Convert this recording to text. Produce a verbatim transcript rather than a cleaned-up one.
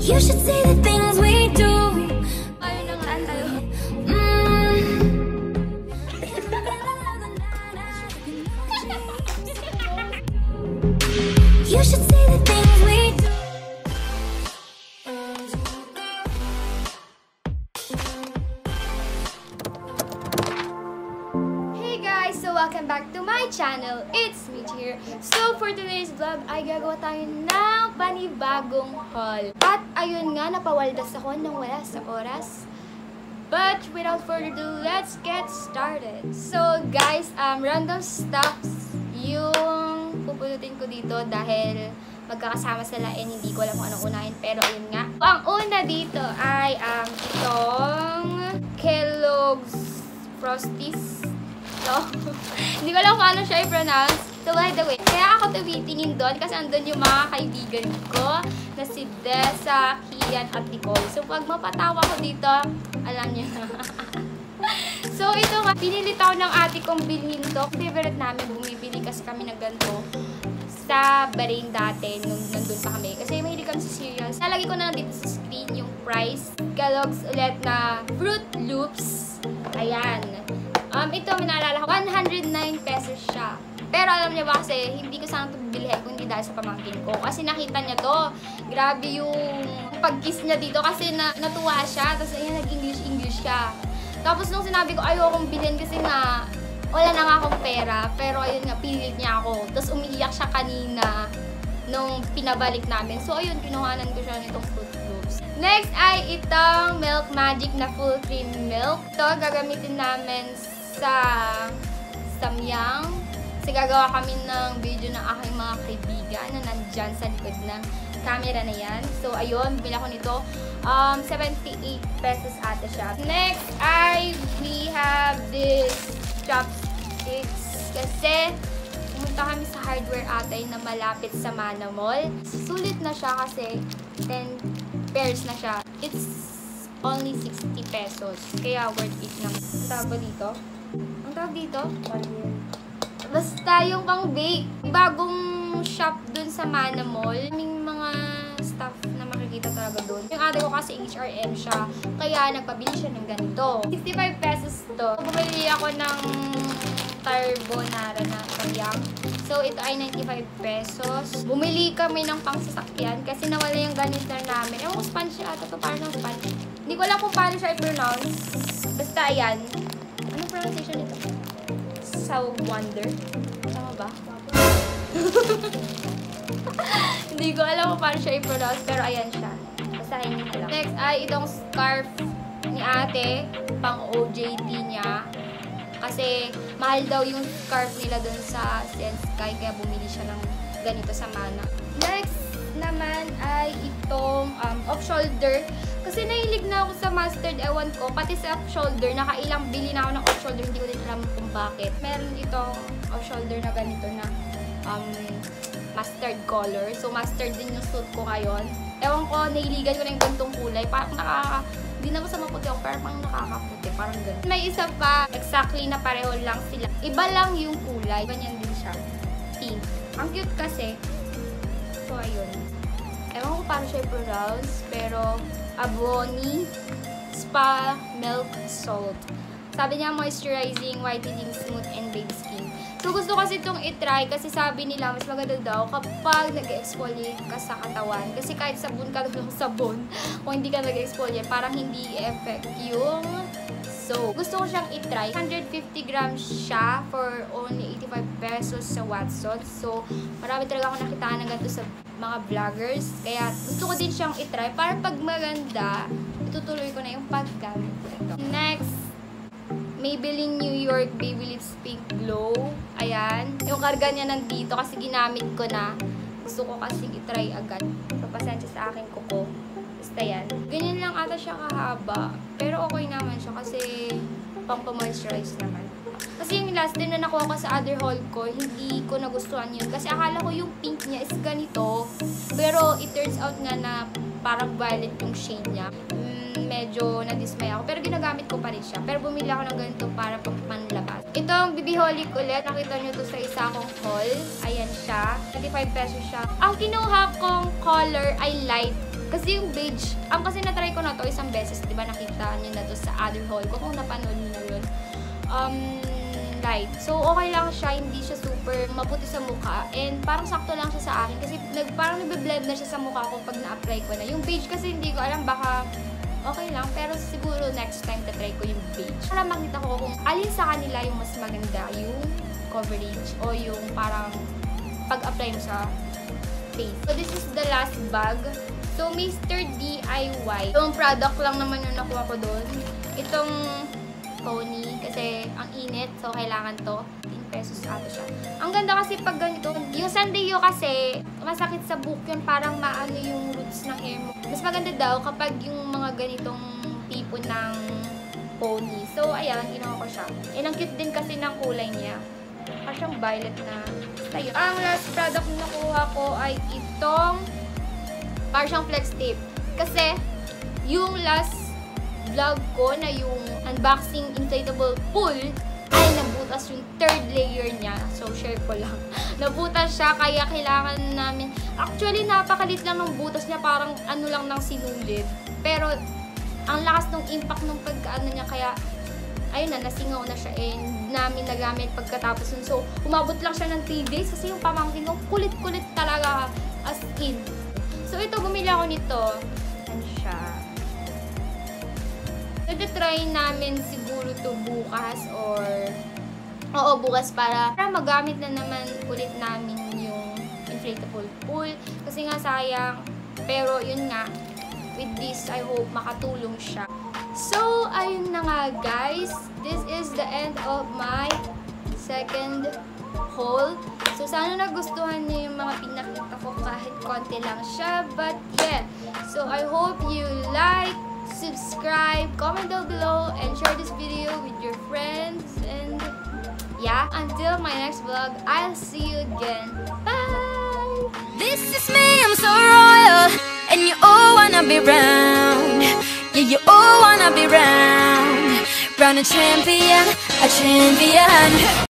You should see the things we do. Ayun na nga tayo. Mm. You should see the things we do. Hey guys! So welcome back to my channel. It's Mitch here. So for today's vlog ay gagawa tayo ng panibagong haul. At ayun nga, napawaldas ako nang wala sa oras. But without further ado, let's get started. So guys, um, random stuffs yung pupulutin ko dito dahil magkakasama sila and hindi ko alam kung anong unahin. Pero ayun nga. Ang una dito ay um, itong Kellogg's Frosties. So, hindi ko alam kung ano siya i-pronounce. So, by the way, kaya ako tumitingin doon kasi andun yung mga kaibigan ko na si Dessa, Kian, at Nicole. So, pag mapatawa ko dito, alam niyo na. So, ito nga, pinili ako ng ate kong bilhin to. Favorite namin, bumibili kasi kami ng ganito sa Bahrain dati nung nandun pa kami. Kasi mahilig kami sa cereals. Nalagay ko na lang dito sa screen yung price. Kellogg's ulit na Fruit Loops. Ayan. Um, ito, minaalala ko, one hundred nine pesos siya. Pero alam niyo ba kasi, hindi ko sana ito bibilihin kung hindi dahil sa pamangkin ko. Kasi nakita niya to. Grabe yung pag-kiss niya dito kasi na, natuwa siya. Tapos ayun, nag-English-English siya. Tapos nung sinabi ko, ayokong bilhin kasi na wala na nga akong pera. Pero ayun nga, pilit niya ako. Tapos umiiyak siya kanina nung pinabalik namin. So ayun, kinuhanan ko siya nitong Fruit Loops. Next ay itong Milk Magic na full cream milk. Ito, gagamitin namin sa Samyang. Kasi gagawa kami ng video ng aking mga kaibigan na nandyan sa likod ng camera na yan. So, ayun, bumili ako nito. Um, seventy-eight pesos ata siya. Next ay we have this chopsticks. Kasi pumunta kami sa hardware atay na malapit sa Mana Mall. Sulit na siya kasi ten pairs na siya. It's only sixty pesos. Kaya worth it na. Ang tawag ba dito? Ang tawag dito? Basta yung pang bake. Bagong shop dun sa Mana Mall. May mga stuff na makikita talaga dun. Yung ate ko kasi H R M siya. Kaya nagpabili siya ng ganito. sixty-five pesos to. Bumili ako ng carbonara na Samyang. So, ito ay ninety-five pesos. Bumili kami ng pangsasakyan kasi nawala yung ganito namin. Ewan ko, sponge siya ata to. Parang sponge. Hindi ko alam kung paano siya i-pronounce. Basta, ayan. Anong pronunciation ito? Sa Wonder. Tama ba? Hindi ko alam kung paano siya i-pronounce. Pero, ayan siya. Basta, hindi alam. Next ay itong scarf ni ate. Pang O J T niya. Kasi mahal daw yung scarf nila dun sa Sensky, kaya bumili siya ng ganito sa Mana. Next naman ay itong um, off-shoulder. Kasi nahilig na ako sa mustard, ewan ko. Pati sa off-shoulder, nakailang bili na ako ng off-shoulder, hindi ko din alam kung bakit. Meron itong off-shoulder na ganito na um, mustard color. So mustard din yung suit ko ngayon. Ewan ko, nahiligan ko na yung gantong kulay. Parang nakaka... Hindi naman sa maputi ako, pero pang nakakaputi. Parang gano'n. May isa pa, exactly na pareho lang sila. Iba lang yung kulay. Ganyan din siya. Pink. Ang cute kasi. So, ayun. Ewan ko paano siya i-pronounce, pero Avoni Spa Milk Salt. Sabi niya, moisturizing, whitening, smooth, and baby skin. So, gusto kasi itong itry kasi sabi nila, mas maganda daw kapag nag-exfoliate ka sa katawan. Kasi kahit sabon ka ng sabon, kung hindi ka nag-exfoliate, parang hindi i-effect yung soap. Gusto ko siyang itry. one hundred fifty grams siya for only eighty-five pesos sa Watson. So, marami talaga ako nakitaan ng ganito sa mga vloggers. Kaya, gusto ko din siyang itry. Para pag maganda, itutuloy ko na yung paggamit ko ito. Next, Maybelline New York Baby Lips Pink Glow. Ayan. Yung karga niya nandito kasi ginamit ko na. Gusto ko kasi itry agad. So, pasensya sa aking kuko. Basta yan. Ganyan lang ata siya kahaba. Pero okay naman siya kasi pang pa-moisturize naman. Kasi yung last din na nakuha ko sa other haul ko, hindi ko nagustuhan yun. Kasi akala ko yung pink niya is ganito. Pero it turns out nga na parang violet yung shade niya. Medyo na-dismay ako. Pero ginagamit ko pa rin siya. Pero bumili ako ng ganito para pang panlabas. Itong Bibiholic ulit. Nakita nyo to sa isa kong haul. Ayan siya. thirty-five pesos siya. Ang kinuha kong color ay light. Kasi yung beige, ang kasi na-try ko na to isang beses, di ba nakita niyo na to sa other haul ko kung napanood niyo na yun. Um, light. So, okay lang siya, hindi siya super maputi sa mukha. And parang sakto lang siya sa akin kasi nag, parang nagbe-blend na siya sa mukha ko pag na-apply ko na. Yung beige kasi hindi ko alam, baka okay lang. Pero siguro next time na-try ko yung beige. Para makita ko kung alin sa kanila yung mas maganda, yung coverage o yung parang pag-apply mo sa face. So, this is the last bag. So, Mister D I Y. Yung product lang naman yung nakuha ko doon. Itong pony kasi ang init. So, kailangan to. fifteen pesos ata siya. Ang ganda kasi pag ganito. Yung Sandio kasi, masakit sa buhok yun. Parang maano yung roots ng hair mo. Mas maganda daw kapag yung mga ganitong tipo ng pony. So, ayan, ginawa ko siya. And ang cute din kasi ng kulay niya. Parang siyang violet na tayo. Ang last product na nakuha ko ay itong parang siyang flex tape. Kasi, yung last vlog ko na yung unboxing inflatable pool ay nabutas yung third layer niya. So, share ko lang. Nabutas siya, kaya kailangan namin... Actually, napakalit lang ng butas niya. Parang ano lang ng sinulid. Pero, ang lakas ng impact ng pagkaano niya. Kaya, ayun na, nasingaw na siya. Eh, namin nagamit pagkatapos nun. So, umabot lang siya ng three days. Kasi yung pamangkin ko, kulit-kulit talaga as in. So, ito, bumili ako nito. Ano siya? Ito-try namin siguro to bukas or oo, bukas para, para magamit na naman ulit namin yung inflatable pool. Kasi nga sayang. Pero yun nga, with this, I hope makatulong siya. So, ayun na nga guys. This is the end of my second haul. So, sana nagustuhan niyo yung mga pinakita ko kahit konti lang siya. But yeah, so I hope you like, subscribe, comment down below, and share this video with your friends. And yeah, until my next vlog, I'll see you again. Bye! This is me, I'm so royal, and you all wanna be round. Yeah, you all wanna be round. Round a champion, a champion.